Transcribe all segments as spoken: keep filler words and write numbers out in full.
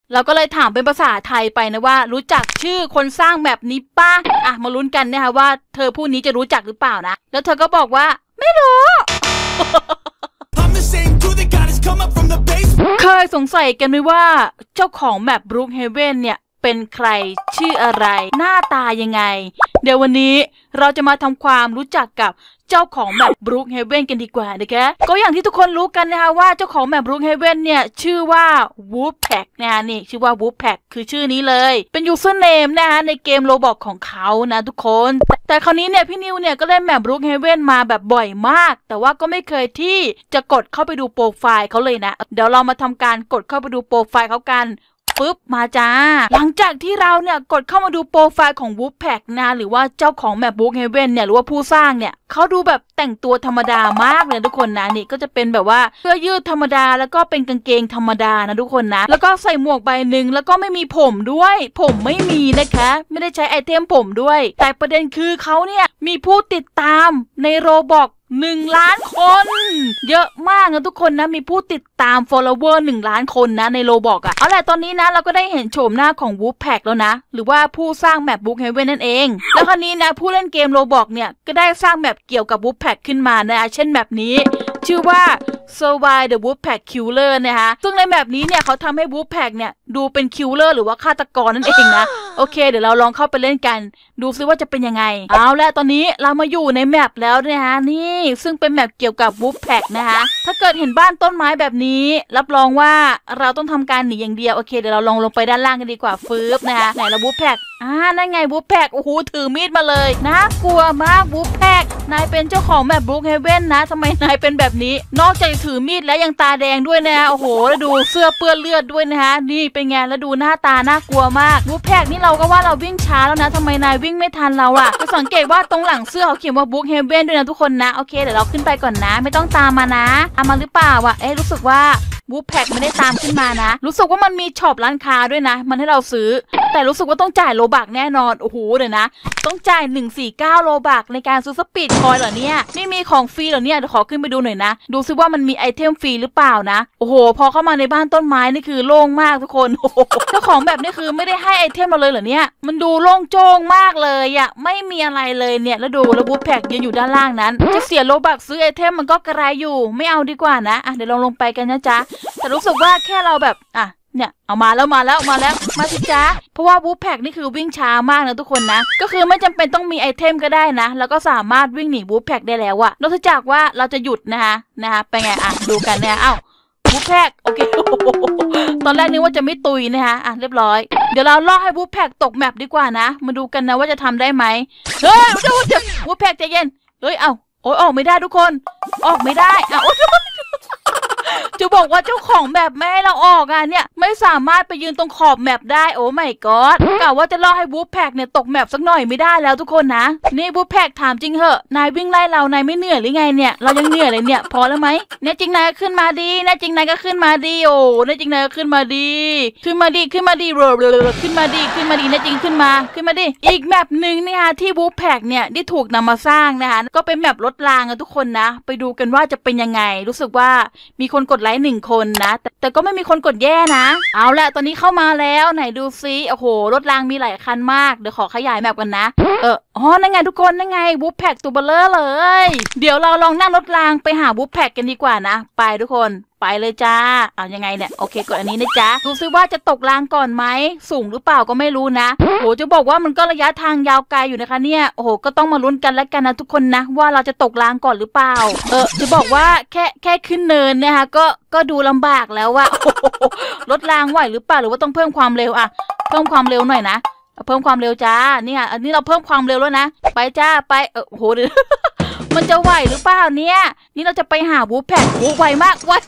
เราก็เลยถามเป็นภาษาไทยไปนะว่ารู้จักชื่อคนสร้างแมปนี้ป่ะอ่ะมาลุ้นกันนะคะว่าเธอผู้นี้จะรู้จักหรือเปล่านะแล้วเธอก็บอกว่าไม่รู้เคยสงสัยกันไหมว่าเจ้าของแมป Brookhaven เนี่ยเป็นใครชื่ออะไรหน้าตายังไงเดี๋ยววันนี้เราจะมาทำความรู้จักกับเจ้าของแมป Brookhaven กันดีกว่านะคะก็อย่างที่ทุกคนรู้กันนะคะว่าเจ้าของแมป Brookhaven เนี่ยชื่อว่า Wolfpack นะนี่ชื่อว่า Wolfpack คือชื่อนี้เลยเป็น username นะคะในเกม Roblox ของเขานะทุกคนแต่แต่คราวนี้เนี่ยพี่นิวเนี่ยก็เล่นแมป Brookhaven มาแบบบ่อยมากแต่ว่าก็ไม่เคยที่จะกดเข้าไปดูโปรไฟล์เขาเลยนะเดี๋ยวเรามาทำการกดเข้าไปดูโปรไฟล์เขากันปึ๊บมาจ้าหลังจากที่เราเนี่ยกดเข้ามาดูโปรไฟล์ของ Wolfpack นะหรือว่าเจ้าของแมป Brookhaven เนี่ยหรือว่าผู้สร้างเนี่ยเขาดูแบบแต่งตัวธรรมดามากเลยทุกคนนะนี่ก็จะเป็นแบบว่าเสื้อยืดธรรมดาแล้วก็เป็นกางเกงธรรมดานะทุกคนนะแล้วก็ใส่หมวกใบหนึ่งแล้วก็ไม่มีผมด้วยผมไม่มีนะคะไม่ได้ใช้ไอเทมผมด้วยแต่ประเด็นคือเขาเนี่ยมีผู้ติดตามใน Robloxหนึ่งล้านคนเยอะมากนะทุกคนนะมีผู้ติดตาม follower หนึ่งล้านคนนะในโรบอกอ่ะเอาแหละตอนนี้นะเราก็ได้เห็นโฉมหน้าของ Wolfpack แล้วนะหรือว่าผู้สร้างแมป Brookhaven นั่นเองแล้วคราวนี้นะผู้เล่นเกมโรบอกเนี่ยก็ได้สร้างแมปเกี่ยวกับ Wolfpack ขึ้นมานะเช่นแมปนี้ชื่อว่า Survive the Wolfpack Killer นะคะซึ่งในแมปนี้เนี่ยเขาทำให้ Wolfpack เนี่ยดูเป็น Killer หรือว่าฆาตกรนั่นเองนะโอเคเดี๋ยวเราลองเข้าไปเล่นกันดูซิว่าจะเป็นยังไงเอาละตอนนี้เรามาอยู่ในแมปแล้วนะคะนี่ซึ่งเป็นแมปเกี่ยวกับ Wolfpack นะคะถ้าเกิดเห็นบ้านต้นไม้แบบนี้รับรองว่าเราต้องทำการหนีอย่างเดียวโอเคเดี๋ยวเราลองลงไปด้านล่างกันดีกว่าฟืบนะคะไหนละ Wolfpack อ่านั่นไง Wolfpack โอ้โหถือมีดมาเลยน่ากลัวมาก Wolfpack นายเป็นเจ้าของแมป Brookhaven นะทำไมนายเป็นแบบนี้นอกจากถือมีดแล้วยังตาแดงด้วยนะโอ้โหแล้วดูเสื้อเปื้อนเลือดด้วยนะคะนี่เป็นไงแล้วดูหน้าตาน่ากลัวมาก Wolfpack นี่เราก็ว่าเราวิ่งช้าแล้วนะทำไมนายวิ่งไม่ทันเราอะจะสังเกตว่าตรงหลังเสื้อเขาเขียนว่า Brookhaven ด้วยนะทุกคนนะโอเคเดี๋ยวเราขึ้นไปก่อนนะไม่ต้องตามมานะตามมาหรือเปล่าวะเอ๊ะรู้สึกว่า Wolfpack ไม่ได้ตามขึ้นมานะรู้สึกว่ามันมีช็อปร้านค้าด้วยนะมันให้เราซื้อแต่รู้สึกว่าต้องจ่ายโลบักแน่นอนโอ้โหเดี๋ยวนะต้องจ่ายหนึ่งร้อยสี่สิบเก้าโลบักในการซื้อสปีดคอยเหรอเนี่ยไม่มีของฟรีเหรอเนี่ยเดี๋ยวขอขึ้นไปดูหน่อยนะดูซิว่ามันมีไอเทมฟรีหรือเปล่านะโอ้โหพอเข้ามาในบ้านต้นไม้นี่คือโล่งมากทุกคนเจ้าของแบบนี้คือไม่ได้ให้ไอเทมเราเลยเหรอเนี่ยมันดูโล่งโจ้งมากเลยอะไม่มีอะไรเลยเนี่ยแล้วดูแล้ว Wolfpack ยืนอยู่ด้านล่างนั้นจะเสียโลบักซื้อไอเทมมันก็กระไรอยู่ไม่เอาดีกว่านะอ่ะเดี๋ยวลองลงไปกันนะจ๊ะแต่รู้สึกว่าแค่เราแบบอ่ะเนี่ยเอามาแล้วมาแล้วมาแล้วมาสิจ๊ะเพราะว่า Wolfpack นี่คือวิ่งช้ามากนะทุกคนนะก็คือไม่จำเป็นต้องมีไอเทมก็ได้นะแล้วก็สามารถวิ่งหนี Wolfpack ได้แล้วอะนอกจากว่าเราจะหยุดนะคะนะคะไปไงอ่ะดูกันเนี่ยเอ้า Wolfpack โอเคตอนแรกนึกว่าจะไม่ตุยนะคะอ่ะเรียบร้อยเดี๋ยวเราล่อให้ Wolfpack ตกแมปดีกว่านะมาดูกันนะว่าจะทำได้ไหมเฮ้ยดูเดี๋ยว Wolfpack ใจเย็นเฮ้ยเอ้าโอ้ยออกไม่ได้ทุกคนออกไม่ได้อ่ะจะบอกว่าเจ้าของแมปไม่ให้เราออกอ่ะเนี่ยไม่สามารถไปยืนตรงขอบแมปได้โอ้ไม่กอดกะว่าจะล่อให้ Wolfpack เนี่ยตกแมปสักหน่อยไม่ได้แล้วทุกคนนะนี่ Wolfpack ถามจริงเหอะนายวิ่งไล่เรานายไม่เหนื่อยหรือไงเนี่ยเรายังเหนื่อยเลยเนี่ยพอแล้วไหมเนี่ยจริงนายก็ขึ้นมาดีเนี่ยจริงนายก็ขึ้นมาดีโอ้เนี่ยจริงนายก็ขึ้นมาดีขึ้นมาดีขึ้นมาดีเรอเรอขึ้นมาดีขึ้นมาดีเนี่ยจริงขึ้นมาขึ้นมาดีอีกแมปหนึ่งนะคะที่ Wolfpack เนี่ยได้ถูกนำมาสร้างนะคะก็เป็นแมปรถรางอะทุกคนนะไปดูกันว่าจะเป็นยังไงรู้สึกว่ามีคนกดไลค์หนึ่งคนนะแต่แต่ก็ไม่มีคนกดแย่นะเอาละตอนนี้เข้ามาแล้วไหนดูซิโอ้โหรถรางมีหลายคันมากเดี๋ยวขอขยายแมปกันนะเอออ๋อนั่นไงทุกคนนั่นไง Wolfpack ตัวเบลอเลยเดี๋ยวเราลองนั่งรถรางไปหา Wolfpack กันดีกว่านะไปทุกคนไปเลยจ้าเอายังไงเนี่ยโอเคกดอันนี้นะจ๊ะดูซิว่าจะตกรางก่อนไหมสูงหรือเปล่าก็ไม่รู้นะโหจะบอกว่ามันก็ระยะทางยาวไกลอยู่นะคะเนี่ยโอ้โหก็ต้องมาลุ้นกันแล้วกันนะทุกคนนะว่าเราจะตกรางก่อนหรือเปล่าเออจะบอกว่าแค่แค่ขึ้นเนินนะคะก็ก็ดูลำบากแล้วอะรถรางไหวหรือเปล่าหรือว่าต้องเพิ่มความเร็วอะเพิ่มความเร็วหน่อยนะเพิ่มความเร็วจ้าเนี่ยอันนี้เราเพิ่มความเร็วแล้วนะไปจ้าไปเออโหเดี๋ยวมันจะไหวหรือเปล่าเนี่ยนี่เราจะไปหา Wolfpack โอ้ไวมากไว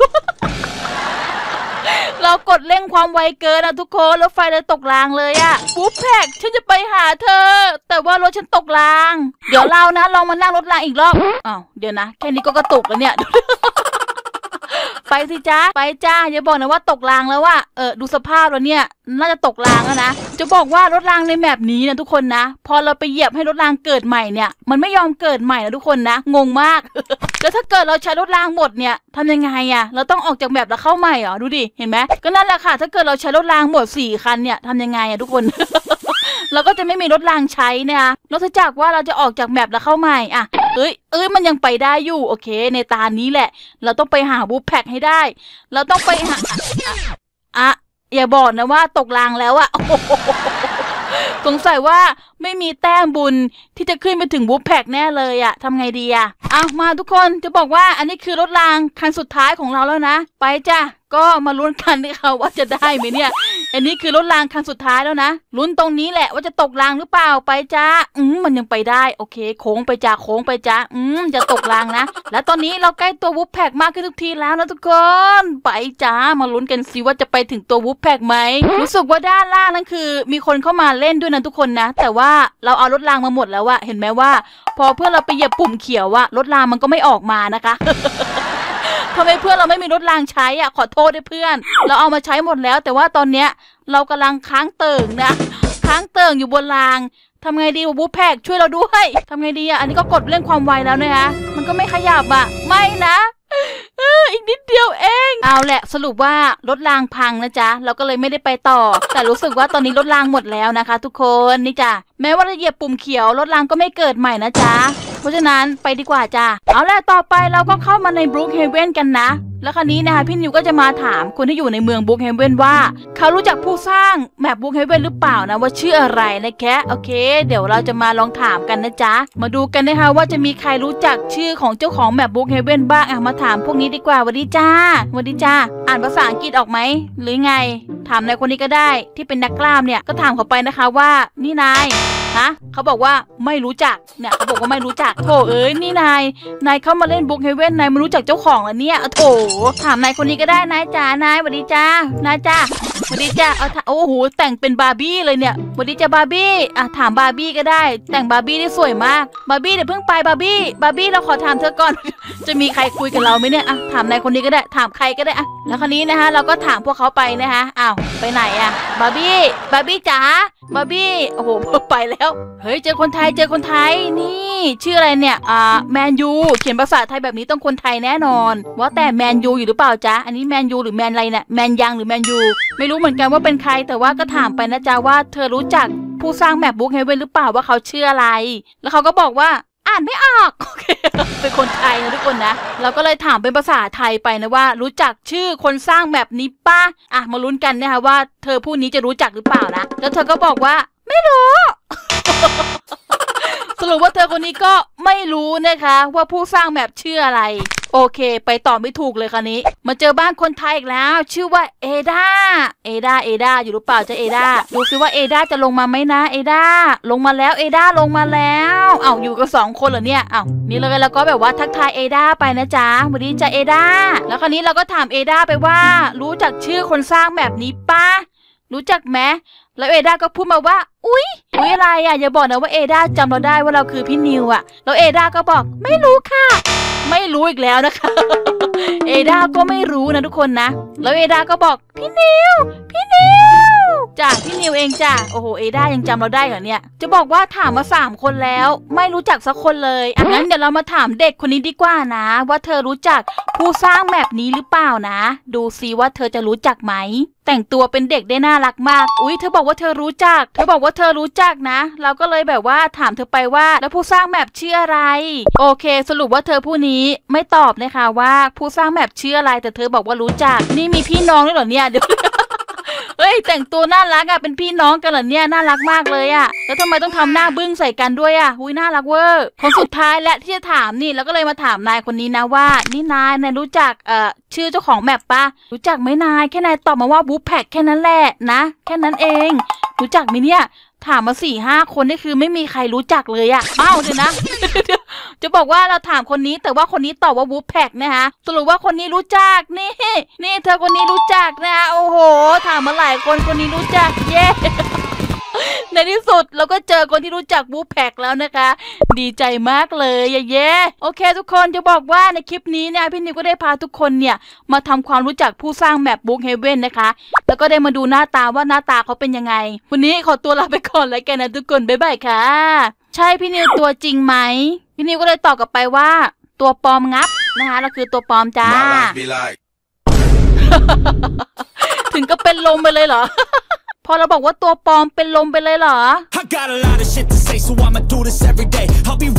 เรากดเร่งความไวเกินนะทุกคนรถไฟเลยตกรางเลยอะ Wolfpack ฉันจะไปหาเธอแต่ว่ารถฉันตกรางเดี๋ยวเรานะลองมานั่งรถรางอีกรอบอ้าวเดี๋ยวนะแค่นี้ก็กระตุกแล้วเนี่ยไปสิจ้าไปจ้าอย่าบอกนะว่าตกรางแล้วว่าเออดูสภาพแล้วเนี่ยน่าจะตกรางแล้วนะจะบอกว่ารถรางในแมปนี้นะทุกคนนะพอเราไปเหยียบให้รถรางเกิดใหม่เนี่ยมันไม่ยอมเกิดใหม่นะทุกคนนะงงมาก แล้วถ้าเกิดเราใช้รถรางหมดเนี่ยทำยังไงอะเราต้องออกจากแมปแล้วเข้าใหม่เหรอดูดิเห็นไหมก็นั่นแหละค่ะถ้าเกิดเราใช้รถรางหมดสี่คันเนี่ยทำยังไงอะทุกคน เราก็จะไม่มีรถรางใช้นะคะนอกจากว่าเราจะออกจากแมปแล้วเข้าใหม่อะเอ้ยเอ้ยมันยังไปได้อยู่โอเคในตานี้แหละเราต้องไปหาบูแพ็กให้ได้เราต้องไปหาอะอย่าบอกนะว่าตกรางแล้วอะ สงสัยว่าไม่มีแต้มบุญที่จะขึ้นไปถึงบูแพ็กแน่เลยอะทำไงดีอะเอามาทุกคนจะบอกว่าอันนี้คือรถรางคันสุดท้ายของเราแล้วนะไปจ้ะก็มาลุ้นกันนะคะว่าจะได้ไหมเนี่ยอันนี้คือรถรางคันสุดท้ายแล้วนะลุ้นตรงนี้แหละว่าจะตกรางหรือเปล่าไปจ้าอืมมันยังไปได้โอเคโค้งไปจ้าโค้งไปจ้าอืมจะตกรางนะและตอนนี้เราใกล้ตัววูฟแพ็กมากขึ้นทุกทีแล้วนะทุกคนไปจ้ามาลุ้นกันสิว่าจะไปถึงตัววูฟแพ็กไหมรู้สึกว่าด้านล่างนั่นคือมีคนเข้ามาเล่นด้วยนะทุกคนนะแต่ว่าเราเอารถรางมาหมดแล้วอะเห็นไหมว่าพอเพื่อนเราไปเหยียบปุ่มเขียวอะรถรางมันก็ไม่ออกมานะคะ ทำไมเพื่อนเราไม่มีรถรางใช้อ่ะขอโทษด้วยเพื่อนเราเอามาใช้หมดแล้วแต่ว่าตอนเนี้ยเรากำลังค้างเติ่งนะค้างเติ่งอยู่บนรางทำไงดีบูแพ็กช่วยเราด้วยทำไงดีอ่ะอันนี้ก็กดเรื่องความไวแล้วนะคะมันก็ไม่ขยับอ่ะไม่นะเอออีกนิดเดียวเองเอาแหละสรุปว่ารถรางพังนะจ๊ะเราก็เลยไม่ได้ไปต่อแต่รู้สึกว่าตอนนี้รถรางหมดแล้วนะคะทุกคนนี่จ้ะแม้ว่าจะเหยียบปุ่มเขียวรถรางก็ไม่เกิดใหม่นะจ๊ะเพราะฉะนั้นไปดีกว่าจ้ะเอาล่ะต่อไปเราก็เข้ามาในบรูคเฮเว่นกันนะแล้วคราวนี้นะคะพี่นิวก็จะมาถามคนที่อยู่ในเมืองบรูคเฮเว่นว่าเขารู้จักผู้สร้างแมปบรูคเฮเว่นหรือเปล่านะว่าชื่ออะไรนะแค่โอเคเดี๋ยวเราจะมาลองถามกันนะจ๊ะมาดูกันนะคะว่าจะมีใครรู้จักชื่อของเจ้าของแมปบรูคเฮเว่นบ้างอ่ะมาถามพวกนี้ดีกว่าสวัสดีจ้าสวัสดีจ้าอ่านภาษาอังกฤษออกไหมหรือไงถามนายคนนี้ก็ได้ที่เป็นนักกล้ามเนี่ยก็ถามเขาไปนะคะว่านี่นายฮะเขาบอกว่าไม่รู้จักเนี่ยเขาบอกว่าไม่รู้จักโถเอ้ยนี่นายนายเข้ามาเล่นบรูคเฮเว่นนายไม่รู้จักเจ้าของอ่ะเนี่ยโถถามนายคนนี้ก็ได้นายจ๋านายสวัสดีจ้านายจ้าสวัสดีจ้าเอาโอ้โหแต่งเป็นบาร์บี้เลยเนี่ยสวัสดีจ้าบาร์บี้อ่ะถามบาร์บี้ก็ได้แต่งบาร์บี้ได้สวยมากบาร์บี้เดี๋ยวเพิ่งไปบาร์บี้บาร์บี้เราขอถามเธอก่อน จะมีใครคุยกับเราไหมเนี่ยอ่ะถามนายคนนี้ก็ได้ถามใครก็ได้อ่ะแล้วคราวนี้นะคะเราก็ถามพวกเขาไปนะคะอ้าวไปไหนอ่ะบาร์บี้บาร์บี้จ๋าบาร์บี้โอ้โหไปแล้วเฮ้ยเจอคนไทยเจอคนไทยนี่ชื่ออะไรเนี่ยอ่าแมนยูเขียนภาษาไทยแบบนี้ต้องคนไทยแน่นอนว่าแต่แมนยูอยู่หรือเปล่าจ๊ะอันนี้แมนยูหรือแมนอะไรเนี่ยแมนยังหรือแมนยูไม่รู้เหมือนกันว่าเป็นใครแต่ว่าก็ถามไปนะจ๊ะว่าเธอรู้จักผู้สร้างแมปบรูคเฮเว่นหรือเปล่าว่าเขาชื่ออะไรแล้วเขาก็บอกว่าอ่านไม่ออกโอเคเป็นคนไทยนะทุกคนนะเราก็เลยถามเป็นภาษาไทยไปนะว่ารู้จักชื่อคนสร้างแมปนี้ป้าอ่ะมาลุ้นกันนะคะว่าเธอผู้นี้จะรู้จักหรือเปล่านะแล้วเธอก็บอกว่าไม่รู้ สรุปว่าเธอคนนี้ก็ไม่รู้นะคะว่าผู้สร้างแมปชื่ออะไรโอเคไปต่อไม่ถูกเลยคันนี้มาเจอบ้านคนไทยอีกแล้วชื่อว่าเอดาเอดาเอดาอยู่หรือเปล่าจะเอดาดูซิว่าเอดาจะลงมาไหมนะเอดาลงมาแล้วเอดาลงมาแล้วเอ้าอยู่กันสองคนเหรอเนี่ยเอ้านี่เลยแล้วก็แบบว่าทักทายเอดาไปนะจ๊ะสวัสดีจ้ะเอดาแล้วคราวนี้เราก็ถามเอดาไปว่ารู้จักชื่อคนสร้างแบบนี้ป้ารู้จักไหมแล้วเอดาก็พูดมาว่าอุ๊ยอุ๊ยอะไรอ่ะอย่าบอกนะว่าเอดาจำเราได้ว่าเราคือพี่นิวอ่ะแล้วเอดาก็บอกไม่รู้ค่ะไม่รู้อีกแล้วนะคะ เอดาก็ไม่รู้นะทุกคนนะแล้วเอดาก็บอกพี่นิวพี่นิวจ้ะพี่นิวเองจ้ะโอ้โหเอดายังจำเราได้เหรอเนี่ยจะบอกว่าถามมาสามคนแล้วไม่รู้จักสักคนเลยอ่ะงั้นเดี๋ยวเรามาถามเด็กคนนี้ดีกว่านะว่าเธอรู้จักผู้สร้างแมปนี้หรือเปล่านะดูซิว่าเธอจะรู้จักไหมแต่งตัวเป็นเด็กได้น่ารักมากอุ๊ยเธอบอกว่าเธอรู้จักเธอบอกว่าเธอรู้จักนะเราก็เลยแบบว่าถามเธอไปว่าแล้วผู้สร้างแมปชื่ออะไรโอเคสรุปว่าเธอผู้นี้ไม่ตอบนะคะว่าผู้สร้างแมปชื่ออะไรแต่เธอบอกว่ารู้จักนี่มีพี่น้องด้วยเหรอเนี่ยเดี๋ยว เฮ้ยแต่งตัวน่ารักอ่ะเป็นพี่น้องกันเหรอเนี่ยน่ารักมากเลยอ่ะแล้วทำไมต้องทำหน้าบึ้งใส่กันด้วยอ่ะหุยน่ารักเวอร์คนสุดท้ายและที่จะถามนี่แล้วก็เลยมาถามนายคนนี้นะว่านี่นายนายรู้จักเอ่อชื่อเจ้าของแมปปะรู้จักไหมนายแค่นายตอบมาว่าบู๊แพ็กแค่นั้นแหละนะแค่นั้นเองรู้จักไหมเนี่ยถามมาสี่ห้าคนนี่คือไม่มีใครรู้จักเลยอะอ้าวเดี๋ยวนะ จะบอกว่าเราถามคนนี้แต่ว่าคนนี้ตอบว่าบู๊แพ็กนะคะสรุปว่าคนนี้รู้จักนี่นี่เธอคนนี้รู้จักนะโอ้โหถามมาหลายคนคนนี้รู้จักเย้ ทในที่สุดเราก็เจอคนที่รู้จักบูแพกแล้วนะคะดีใจมากเลยเย้โอเคทุกคนจะบอกว่าในคลิปนี้เนี่ยพี่นิวก็ได้พาทุกคนเนี่ยมาทำความรู้จักผู้สร้างแมปบุ๊กเฮเว่นนะคะแล้วก็ได้มาดูหน้าตาว่าหน้าตาเขาเป็นยังไงวันนี้ขอตัวลาไปก่อนแล้วกันนะทุกคนบ๊ายบายค่ะใช่พี่นิวตัวจริงไหมพี่นิวก็เลยตอบกลับไปว่าตัวปลอมงับนะคะเราคือตัวปลอมจ้า ถึงก็เป็นลมไปเลยเหรอ พอเราบอกว่าตัวปลอมเป็นลมไปเลยเหรอ I got a lot of shit to say, so I'ma do this every day. I'll be